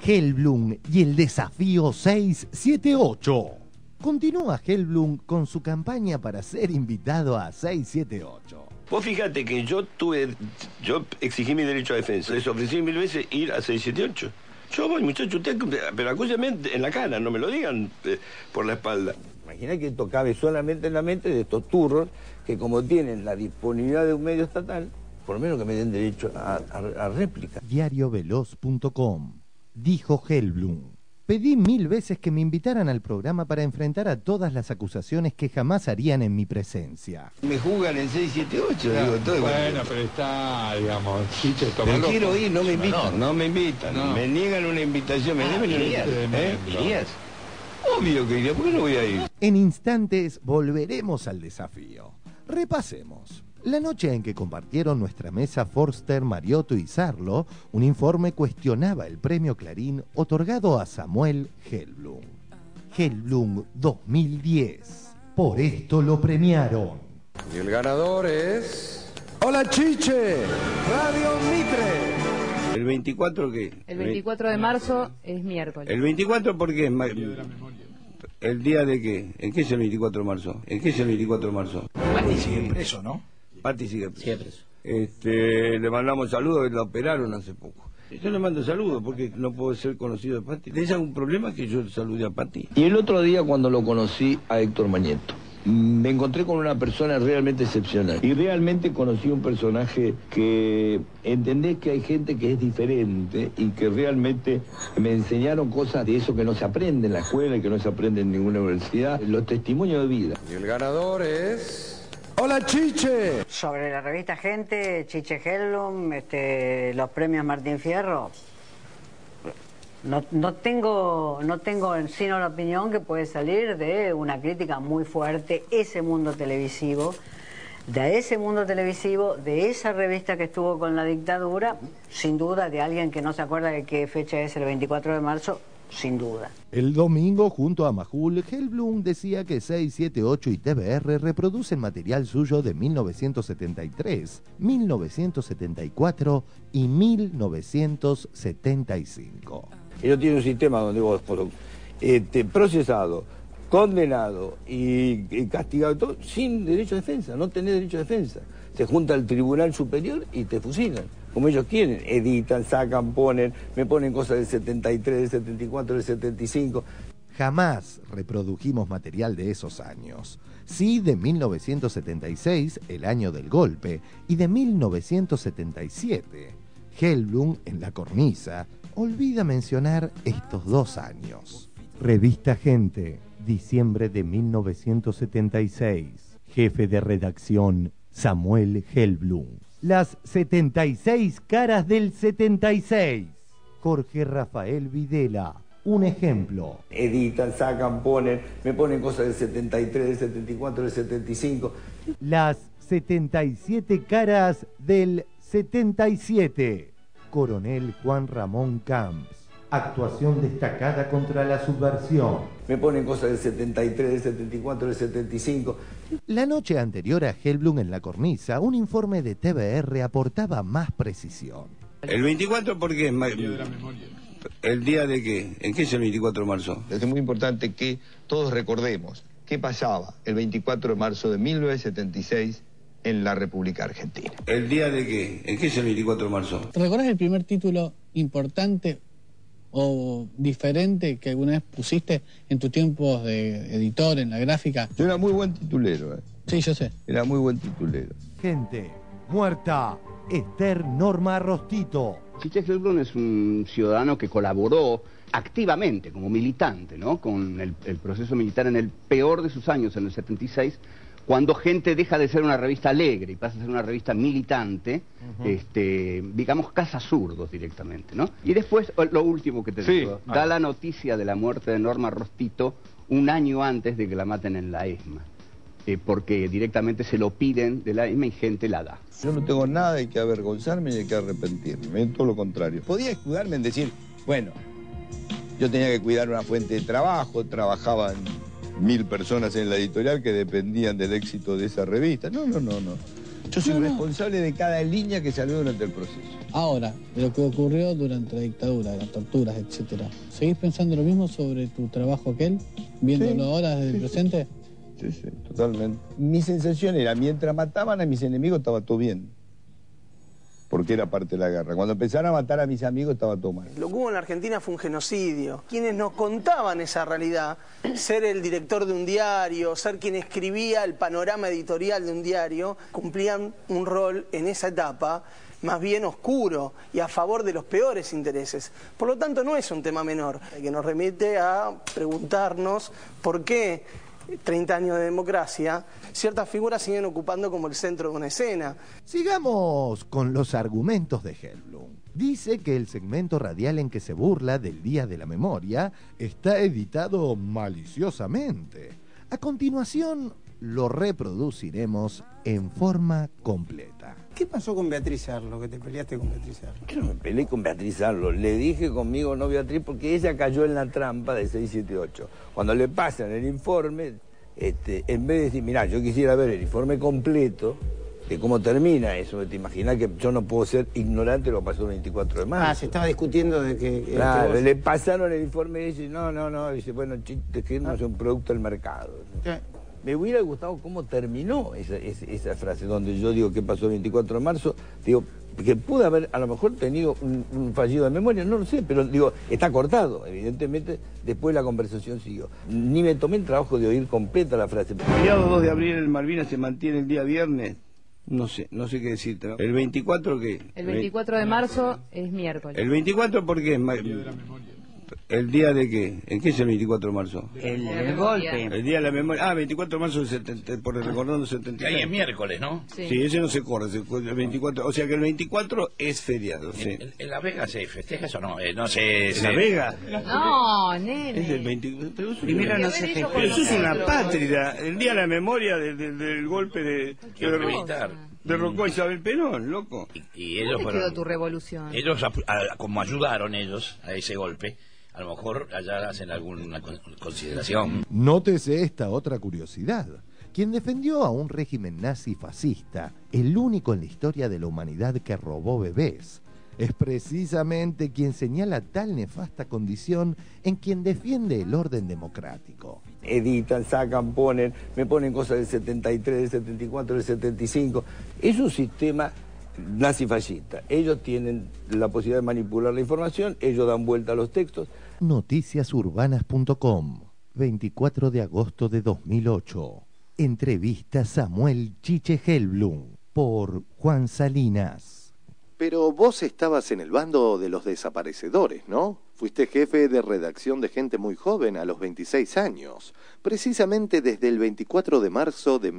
Helblum y el desafío 678. Continúa Helblum con su campaña para ser invitado a 678. Vos fíjate que yo exigí mi derecho a defensa. Les ofrecí 1000 veces ir a 678. Yo voy, muchacho, usted, pero acúseme en la cara, no me lo digan por la espalda. Imagina que esto cabe solamente en la mente de estos turros que, como tienen la disponibilidad de un medio estatal, por lo menos que me den derecho a réplica. Diarioveloz.com. Dijo Helblum: pedí 1000 veces que me invitaran al programa para enfrentar a todas las acusaciones que jamás harían en mi presencia. Me juzgan en 678, claro, digo todo. Bueno, pero está, digamos, Chiche, pero quiero ir, no me invitan. No me invitan. No. Me niegan una invitación. ¿Me deben irías? ¿Irías? Obvio que iría, ¿por qué no voy a ir? En instantes volveremos al desafío. Repasemos. La noche en que compartieron nuestra mesa Forster, Mariotto y Sarlo, un informe cuestionaba el premio Clarín otorgado a Samuel Helblum. Helblum 2010. Por esto lo premiaron. Y el ganador es... ¡Hola, Chiche! Radio Mitre. ¿El 24 qué? El 24 de marzo es miércoles. ¿El 24 por qué? ¿El día de qué? ¿En qué es el 24 de marzo? ¿En qué es el 24 de marzo? Patti sigue preso, ¿no? Patti sigue preso. Sigue preso. Le mandamos saludos, la operaron hace poco. Yo le mando saludos porque no puedo ser conocido de Patti. ¿Tenés algún problema que yo salude a Patti? Y el otro día, cuando lo conocí a Héctor Mañeto, me encontré con una persona realmente excepcional. Y realmente conocí un personaje que entendés que hay gente que es diferente y que realmente me enseñaron cosas de eso que no se aprende en la escuela y que no se aprende en ninguna universidad. Los testimonios de vida. Y el ganador es... ¡Hola, Chiche! Sobre la revista Gente, Chiche Helblum, los premios Martín Fierro, no tengo sino la opinión que puede salir de una crítica muy fuerte, ese mundo televisivo, de esa revista que estuvo con la dictadura, sin duda, de alguien que no se acuerda de qué fecha es el 24 de marzo, sin duda. El domingo, junto a Majul, Helblum decía que 678 y TBR reproducen material suyo de 1973, 1974 y 1975. Ellos tienen un sistema donde vos, procesado, condenado y castigado, todo, sin derecho a defensa, no tenés derecho a defensa. Se junta el Tribunal Superior y te fusilan, como ellos quieren. Editan, sacan, me ponen cosas del 73, del 74, del 75. Jamás reprodujimos material de esos años. Sí, de 1976, el año del golpe, y de 1977. Helblum, en La Cornisa, olvida mencionar estos 2 años. Revista Gente, diciembre de 1976. Jefe de redacción, Samuel Helblum. Las 76 caras del 76. Jorge Rafael Videla. Un ejemplo. Editan, sacan, me ponen cosas del 73, del 74, del 75. Las 77 caras del 77. Coronel Juan Ramón Camps. Actuación destacada contra la subversión. Me ponen cosas del 73, del 74, del 75. La noche anterior a Helblum en La Cornisa, un informe de TBR aportaba más precisión. ¿El 24 por qué? ¿El día de qué? ¿En qué es el 24 de marzo? Es muy importante que todos recordemos qué pasaba el 24 de marzo de 1976 en la República Argentina. ¿El día de qué? ¿En qué es el 24 de marzo? ¿Te recordás el primer título importante o diferente que alguna vez pusiste en tus tiempos de editor, en la gráfica? Yo era muy buen titulero. Sí, yo sé. Era muy buen titulero. Gente muerta. Esther Norma Rostito. Chiche Helblum es un ciudadano que colaboró activamente como militante, ¿no?, con el proceso militar en el peor de sus años, en el 76, cuando Gente deja de ser una revista alegre y pasa a ser una revista militante, digamos cazazurdos directamente, ¿no? Y después, lo último que te digo, da la noticia de la muerte de Norma Rostito un año antes de que la maten en la ESMA. Porque directamente se lo piden de la ESMA y Gente la da. Yo no tengo nada de que avergonzarme ni de que arrepentirme, todo lo contrario. Podía escudarme en decir, bueno, yo tenía que cuidar una fuente de trabajo, trabajaban 1000 personas en la editorial que dependían del éxito de esa revista. No. Yo soy responsable de cada línea que salió durante el proceso. ahora de lo que ocurrió durante la dictadura, de las torturas, etcétera. ¿Seguís pensando lo mismo sobre tu trabajo aquel, viéndolo ahora desde el presente? Sí, totalmente. Mi sensación era, mientras mataban a mis enemigos estaba todo bien. Porque era parte de la guerra. Cuando empezaron a matar a mis amigos estaba todo mal. Lo que hubo en la Argentina fue un genocidio. Quienes nos contaban esa realidad, ser el director de un diario, ser quien escribía el panorama editorial de un diario, cumplían un rol en esa etapa más bien oscuro y a favor de los peores intereses. Por lo tanto, no es un tema menor, que nos remite a preguntarnos por qué 30 años de democracia, ciertas figuras siguen ocupando como el centro de una escena. Sigamos con los argumentos de Helblum. Dice que el segmento radial en que se burla del Día de la Memoria está editado maliciosamente. A continuación, lo reproduciremos en forma completa. ¿Qué pasó con Beatriz Arlo, que te peleaste con Beatriz Arlo? Yo no me peleé con Beatriz Arlo, le dije conmigo no Beatriz porque ella cayó en la trampa de 678. Cuando le pasan el informe, en vez de decir, mirá, yo quisiera ver el informe completo de cómo termina eso, te imaginas que yo no puedo ser ignorante de lo que pasó el 24 de marzo. Ah, se estaba discutiendo de que... Claro, le pasaron el informe y dice, no, dice, bueno, es que no es un producto del mercado. ¿Sí? Me hubiera gustado cómo terminó esa frase, donde yo digo qué pasó el 24 de marzo, digo, que pude haber a lo mejor tenido un fallido de memoria, no lo sé, pero digo, está cortado, evidentemente, después la conversación siguió. Ni me tomé el trabajo de oír completa la frase. El feriado 2 de abril en Malvinas se mantiene el día viernes, no sé qué decirte, ¿no? ¿El 24 qué? El 24 de marzo es miércoles. ¿El 24 por qué? ¿El día de qué? ¿En qué es el 24 de marzo? El golpe. El día de la memoria. Ah, 24 de marzo del 70, por el recordando 73. Ahí es miércoles, ¿no? Sí, ese no se corre, el 24. O sea que el 24 es feriado, sí. ¿En La Vega se festeja eso o no? No sé. ¿En La Vega? No, nene. Es el 24. Pero eso primero no se festeja. Pero eso es una patria. El día de la memoria del golpe de derrocó a Isabel Perón, loco. Y ellos ¿dónde quedó tu revolución? Ellos, como ayudaron ellos a ese golpe, a lo mejor allá hacen alguna consideración. Nótese esta otra curiosidad. Quien defendió a un régimen nazi fascista, el único en la historia de la humanidad que robó bebés, es precisamente quien señala tal nefasta condición en quien defiende el orden democrático. Editan, sacan, me ponen cosas del 73, del 74, del 75. Es un sistema nazi-fascista. Ellos tienen la posibilidad de manipular la información, ellos dan vuelta a los textos. Noticiasurbanas.com, 24 de agosto de 2008. Entrevista Samuel Chiche Helblum por Juan Salinas. Pero vos estabas en el bando de los desaparecedores, ¿no? Fuiste jefe de redacción de gente muy joven a los 26 años, precisamente desde el 24 de marzo de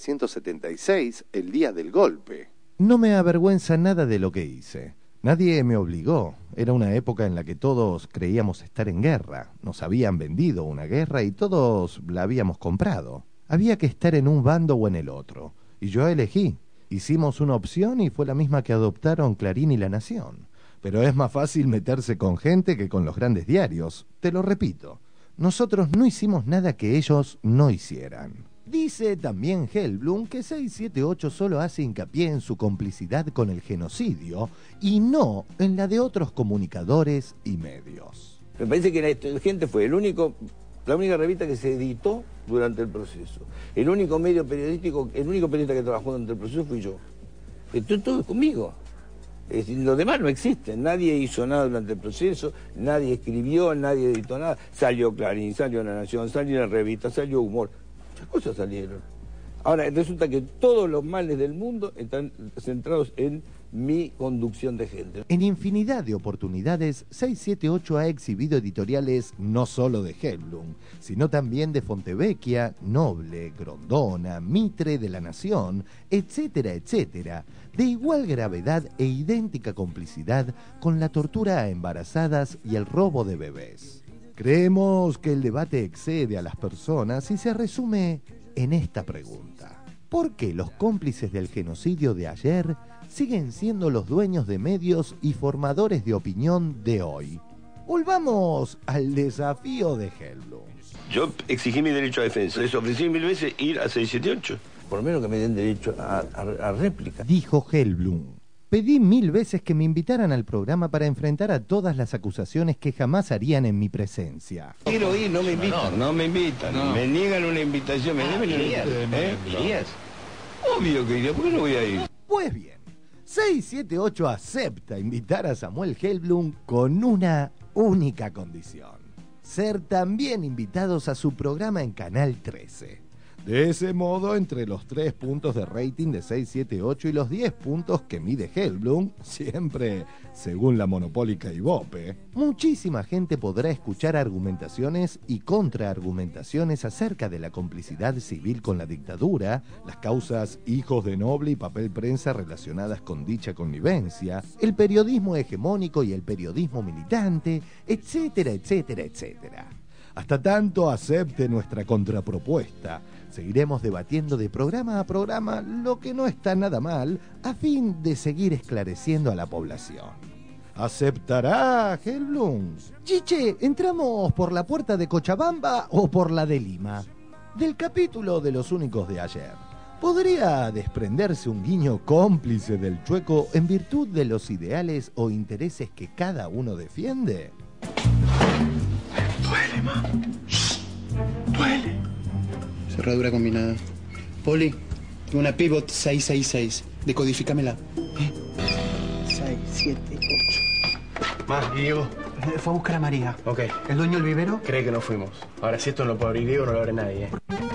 1976, el día del golpe. No me avergüenza nada de lo que hice. Nadie me obligó. Era una época en la que todos creíamos estar en guerra. Nos habían vendido una guerra y todos la habíamos comprado. Había que estar en un bando o en el otro. Y yo elegí. Hicimos una opción y fue la misma que adoptaron Clarín y La Nación. Pero es más fácil meterse con gente que con los grandes diarios. Te lo repito. Nosotros no hicimos nada que ellos no hicieran. Dice también Helblum que 678 solo hace hincapié en su complicidad con el genocidio y no en la de otros comunicadores y medios. Me parece que la gente fue la única revista que se editó durante el proceso. El único medio periodístico, el único periodista que trabajó durante el proceso fui yo. Todo es conmigo. Es decir, los demás no existen. Nadie hizo nada durante el proceso, nadie escribió, nadie editó nada. Salió Clarín, salió La Nación, salió la revista, salió Humor. Muchas cosas salieron. Ahora, resulta que todos los males del mundo están centrados en mi conducción de gente. En infinidad de oportunidades, 678 ha exhibido editoriales no solo de Helblum, sino también de Fontevecchia, Noble, Grondona, Mitre, de La Nación, etcétera, etcétera, de igual gravedad e idéntica complicidad con la tortura a embarazadas y el robo de bebés. Creemos que el debate excede a las personas y se resume en esta pregunta. ¿Por qué los cómplices del genocidio de ayer siguen siendo los dueños de medios y formadores de opinión de hoy? Volvamos al desafío de Helblum. Yo exigí mi derecho a defensa. Les ofrecí 1000 veces ir a 678. Por lo menos que me den derecho a réplica. Dijo Helblum. Pedí 1000 veces que me invitaran al programa para enfrentar a todas las acusaciones que jamás harían en mi presencia. Quiero ir, no me invitan. No me invitan. No. Me niegan una invitación. ¿Me deben una invitación? ¿Irías? Obvio que iría. ¿Por qué no voy a ir? Pues bien, 678 acepta invitar a Samuel Helblum con una única condición: ser también invitados a su programa en Canal 13. De ese modo, entre los 3 puntos de rating de 678 y los 10 puntos que mide Helblum, siempre según la monopólica Ibope, muchísima gente podrá escuchar argumentaciones y contraargumentaciones acerca de la complicidad civil con la dictadura, las causas hijos de noble y papel prensa relacionadas con dicha connivencia, el periodismo hegemónico y el periodismo militante, etcétera, etcétera, etcétera. Hasta tanto acepte nuestra contrapropuesta, seguiremos debatiendo de programa a programa, lo que no está nada mal, a fin de seguir esclareciendo a la población. ¿Aceptará Helblum? Chiche, ¿entramos por la puerta de Cochabamba o por la de Lima? Del capítulo de Los Únicos de ayer, ¿podría desprenderse un guiño cómplice del Chueco en virtud de los ideales o intereses que cada uno defiende? Duele, ma. Duele. Cerradura combinada. Poli, una Pivot 666. Decodifícamela. 6, 7, 8. Más, Diego. Fue a buscar a María. Ok. ¿El dueño del vivero? Cree que no fuimos. Ahora, si esto no lo puede abrir Diego, no lo abre nadie,